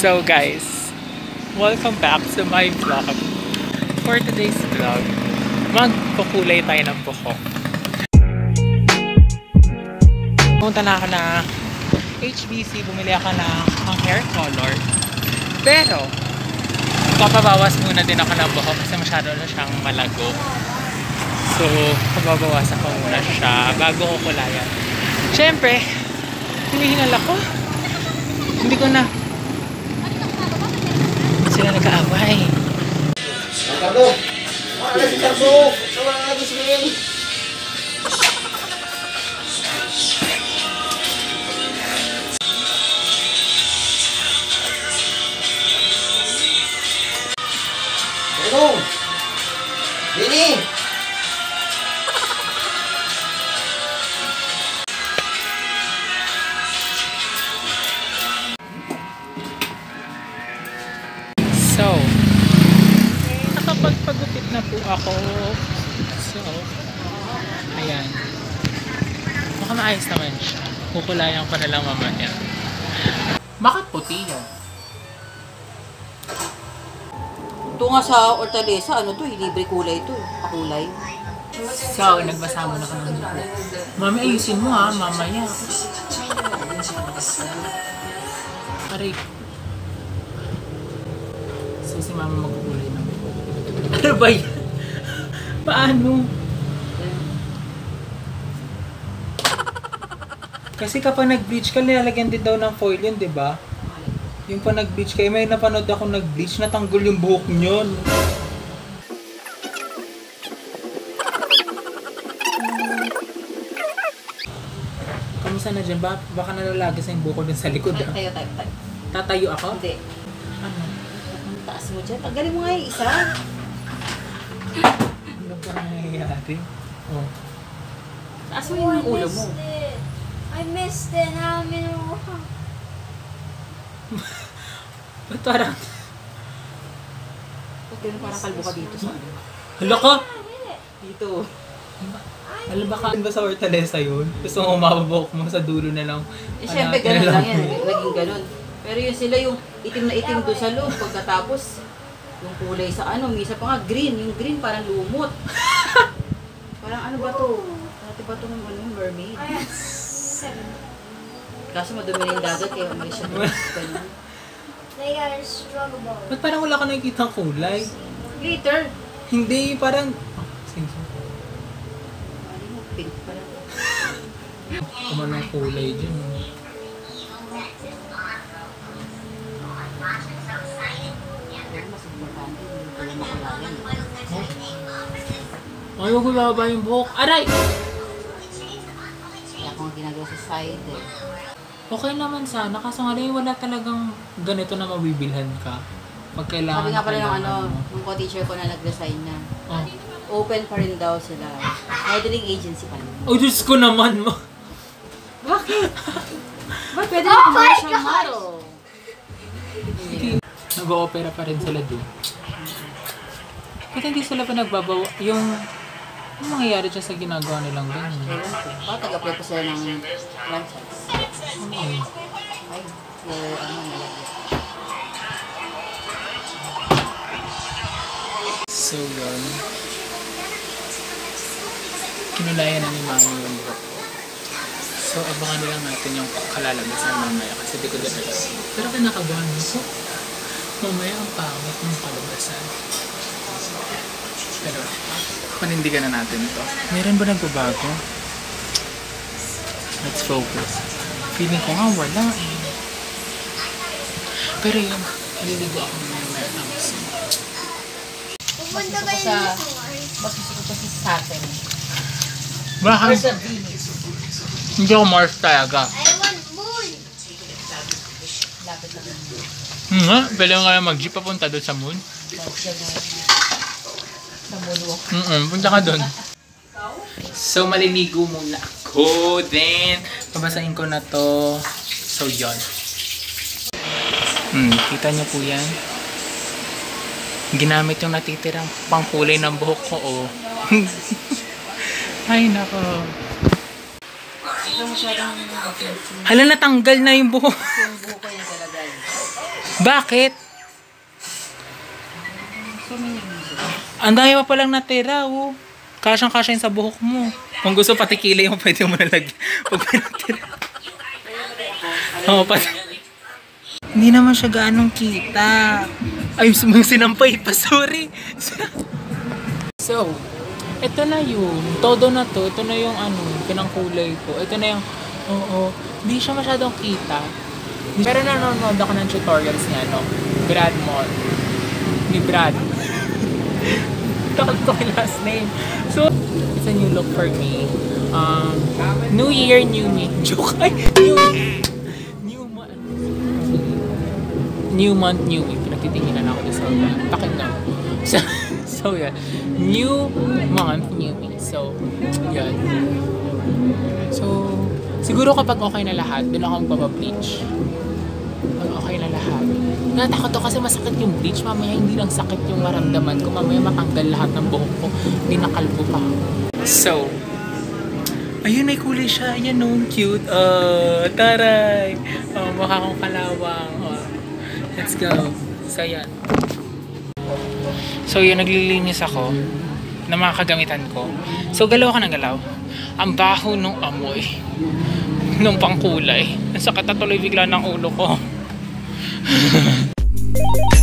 So guys, welcome back to my vlog. For today's vlog, magkukulay tayo ng buhok. Pumunta na ako na HBC, bumili ako ng hair color. Pero, papabawas muna din ako ng buhok kasi masyado na siyang malago. So, pababawasan ko muna siya bago ko kulayan. Siyempre, hinihingal ako. Hindi ko na. Sila nag-aaway. Ricardo! Wala si Ricardo! Wala nga gisingin! Ricardo! Dini! So, nakapagpagupit na po ako. So, ayan. Baka maayos naman siya. Kukulayan ko na lang mamaya. Bakit puti yan? Ito nga sa Hortaleza, ano to, libre kulay to, pakulay. So, nagbasa mo na ka ng buko. Mami, ayusin mo ha, mamaya. Aray. So, si mama magkukulay ng buko. Ano ba yan? Paano? Kasi kapag nag-bleach ka, nilalagyan din daw ng foil yun, di ba? Yung pa nag-bleach kayo, may napanood ako nag-bleach, natanggol yung buhok nyon. Kamusta na dyan? Baka nalalagay sa yung buhok din sa likod, ha? Tayo. Tatayo ako? Hindi. Ano? Ang taas mo dyan. Tanggalin mo nga yung isa. Ano ba nangyayari? Oh. Taas mo yung ulo mo. I missed it. Now I'm in a walk. Ba't parang? Huwag parang kalbo ka dito sa ano. Hala ka! Dito. Hala baka ba sa Hortaleza yun? Gusto mo umababok mo sa dulo na lang. Eh syempre ganun lang yan. Naging ganun. Pero yun sila yung itim na itim doon sa loob. Pagkatapos, yung kulay sa ano, misa pa nga green. Yung green parang lumot. Parang ano ba to? Dati ba itong mermaid? I have 7. Kaso madumi na yung dagat kaya umalis siya doon. Ganun. They got a struggle ball. Ba't parang wala ka nakikita ang kulay? Later. Hindi, parang... Oh, sige. Ano mo, pink pala. Kumalang kulay dyan. Pero mas importante yung tulong makulayan. Ay, huwag ko bababa yung buhok. Aray! Kaya ako nga ginagawa sa side eh. Okay naman sana, kaso nga rin wala talagang ganito na mabibilhan ka. Pag kailangan Sabi nga pala ng kailangan ano, mo. yung co-teacher ko na nag-design na. Oh. Open pa rin daw sila. Modeling agency pa rin. Oh, Diyos ko naman mo. Bakit? Ba't pwede na commercial model? Nag-o-opera pa rin sila doon. Ba't hindi sila pa nagbabawa? Yung... Ano mangyayari dyan sa ginagawa nilang ganyan? Ewan ko. Baka tag-apply pa sila ng franchise. Ay. Ay, ano nalagay. So yun. Kinulayan na ni Mami yung buhok ko. So abangan na lang natin yung kalalabasan mamaya kasi di ko din alam. Pero kinakabahan ko. Mamaya ang pangit ng kalabasan. Pero panindigan na natin ito. Meron ba nagbabago? Let's focus. Feeling ko nga wala eh. Pero yun, naliligo ako mamaya tapos. Pupunta kayo Sa, dito. mas gusto ko si Saturn. Bakit? Sa Venus. Hindi ako Mars talaga. I want moon. Lapit na rin. Pwede mo kaya mag-jeep papunta doon sa moon? Sa moonwalk. Punta ka doon. So, maliligo muna ako. Then, babasahin ko na to. So, yun. Kita niyo po yan. Ginamit yung natitirang pangkulay ng buhok ko, oh. Ay, nako. Ito masyadong Hala, natanggal na yung buhok. yung buko niya talaga. Bakit? So many reasons. Ang dami pa palang natira, oh. Kasyang-kasya yun sa buhok mo. Kung gusto pati kilay mo, pwede mo nalagyan. Pag may natira. Oo, pati. Hindi naman siya gaanong kita. Ay, may sinampay pa, sorry. So, ito na yun. Todo na to. Ito na yung ano, pinangkulay ko. Ito na yung, oo. Hindi siya masyadong kita. Pero nanonood ako ng tutorials niya, no? Brad Mon. Ni Brad. Takot ko yung last name. So, it's a new look for me. New year, new me. Joke. Ay, new month. New month, new me. Pinagtitinginan ako sa takin na. So, yeah. New month, new me. So, yan. So, siguro kapag okay na lahat, doon ako magpapableach. Pag okay na lahat. Natakot ako kasi masakit yung bleach. Mamaya hindi lang sakit yung maramdaman ko. Mamaya matanggal lahat ng buhok ko. Hindi nakalbo pa. So, ayun, may kulay siya. Ayan, no, cute. Taray. Mukha kong kalawang. Let's go. So, yan. So, yun, naglilinis ako ng mga kagamitan ko. So, galaw ka ng galaw. Ang baho nung amoy. Nung pangkulay. Nasakit na tuloy bigla ng ulo ko.